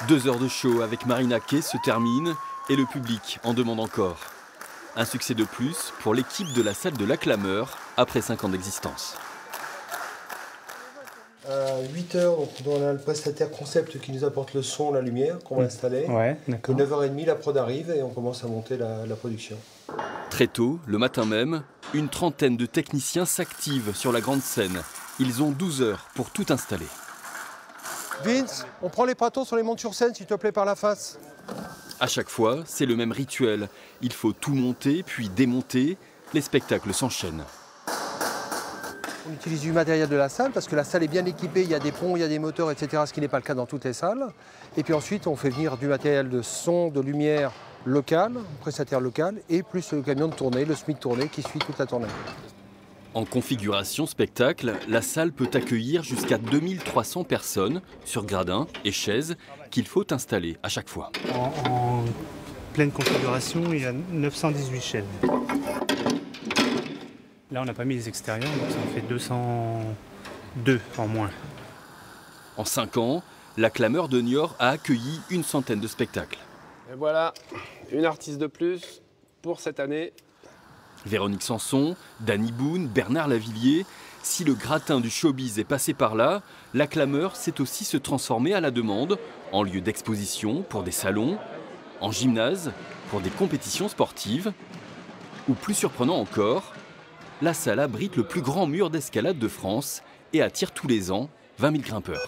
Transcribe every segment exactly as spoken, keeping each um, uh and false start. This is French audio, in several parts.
Deux heures de show avec Marina Kaye se terminent et le public en demande encore. Un succès de plus pour l'équipe de la salle de La Clameur après cinq ans d'existence. À huit heures, donc, on a le prestataire concept qui nous apporte le son, la lumière qu'on va installer. Ouais, d'accord. Et neuf heures trente, la prod arrive et on commence à monter la, la production. Très tôt, le matin même, une trentaine de techniciens s'activent sur la grande scène. Ils ont douze heures pour tout installer. Vince, on prend les pâtons, on les monte sur scène, s'il te plaît, par la face. À chaque fois, c'est le même rituel. Il faut tout monter, puis démonter. Les spectacles s'enchaînent. On utilise du matériel de la salle parce que la salle est bien équipée, il y a des ponts, il y a des moteurs, et cetera, ce qui n'est pas le cas dans toutes les salles. Et puis ensuite, on fait venir du matériel de son, de lumière local, prestataire local, et plus le camion de tournée, le S M I C tournée qui suit toute la tournée. En configuration spectacle, la salle peut accueillir jusqu'à deux mille trois cents personnes sur gradins et chaises qu'il faut installer à chaque fois. En, en pleine configuration, il y a neuf cent dix-huit chaînes. Là, on n'a pas mis les extérieurs, donc ça en fait deux cent deux en moins. En cinq ans, La Clameur de Niort a accueilli une centaine de spectacles. Et voilà, une artiste de plus pour cette année. Véronique Sanson, Danny Boone, Bernard Lavillier. Si le gratin du showbiz est passé par là, La Clameur sait aussi se transformer à la demande en lieu d'exposition pour des salons, en gymnase pour des compétitions sportives, ou plus surprenant encore, la salle abrite le plus grand mur d'escalade de France et attire tous les ans vingt mille grimpeurs.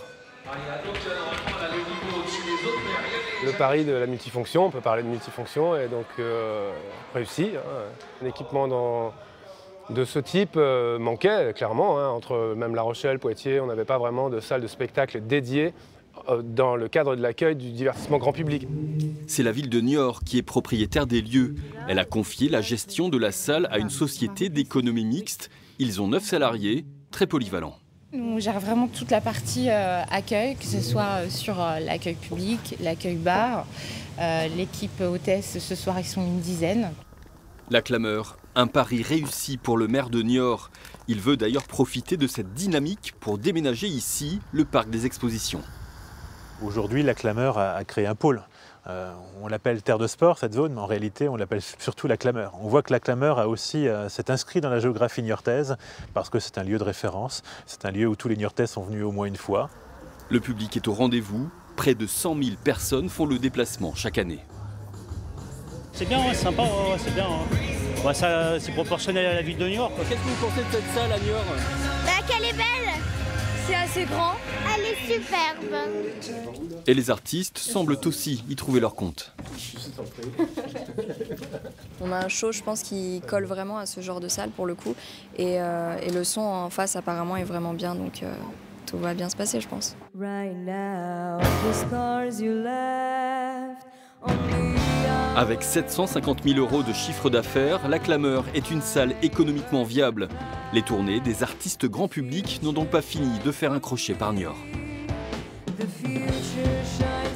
Le pari de la multifonction, on peut parler de multifonction, et donc euh, réussi. Hein. Un équipement dans, de ce type euh, manquait clairement. Hein. Entre même La Rochelle, Poitiers, on n'avait pas vraiment de salle de spectacle dédiée euh, dans le cadre de l'accueil du divertissement grand public. C'est la ville de Niort qui est propriétaire des lieux. Elle a confié la gestion de la salle à une société d'économie mixte. Ils ont neuf salariés, très polyvalents. On gère vraiment toute la partie euh, accueil, que ce soit sur euh, l'accueil public, l'accueil bar. Euh, L'équipe hôtesse, ce soir, ils sont une dizaine. La Clameur, un pari réussi pour le maire de Niort. Il veut d'ailleurs profiter de cette dynamique pour déménager ici le parc des expositions. Aujourd'hui, La Clameur a, a créé un pôle. Euh, on l'appelle terre de sport, cette zone, mais en réalité, on l'appelle surtout La Clameur. On voit que La Clameur a aussi euh, s'est inscrit dans la géographie niortaise parce que c'est un lieu de référence. C'est un lieu où tous les Niortais sont venus au moins une fois. Le public est au rendez-vous. Près de cent mille personnes font le déplacement chaque année. C'est bien, ouais, c'est sympa, ouais, ouais, c'est bien. Hein. Ouais, ça, c'est proportionnel à la ville de Niort. Qu'est-ce que vous pensez de cette salle à Niort? Bah, qu'elle est belle. C'est assez grand. Elle est superbe. Et les artistes semblent aussi y trouver leur compte. On a un show, je pense, qui colle vraiment à ce genre de salle pour le coup. Et, euh, et le son en face apparemment est vraiment bien, donc euh, tout va bien se passer, je pense. Avec sept cent cinquante mille euros de chiffre d'affaires, La Clameur est une salle économiquement viable. Les tournées des artistes grand public n'ont donc pas fini de faire un crochet par Niort. The future shines.